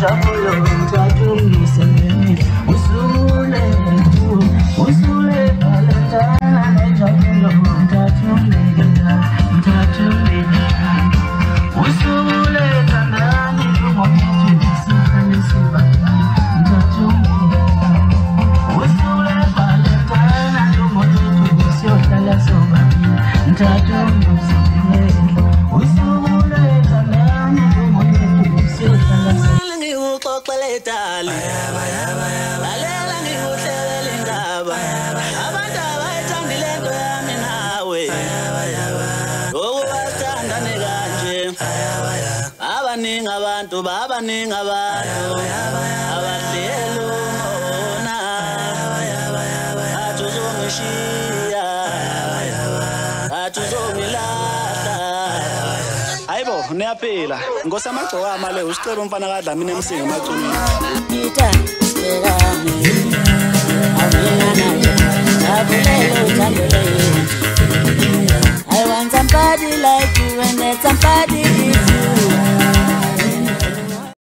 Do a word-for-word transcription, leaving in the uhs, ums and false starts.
Abaningi abantu babaningi abantu abadlela umona athi uzongishiya athi uzongilahla. Hayibo niyaphila Nkosi amagcokama le usicela umfana kadla mina emsinga emacunini ita sekami awuyena nawe abulele uthando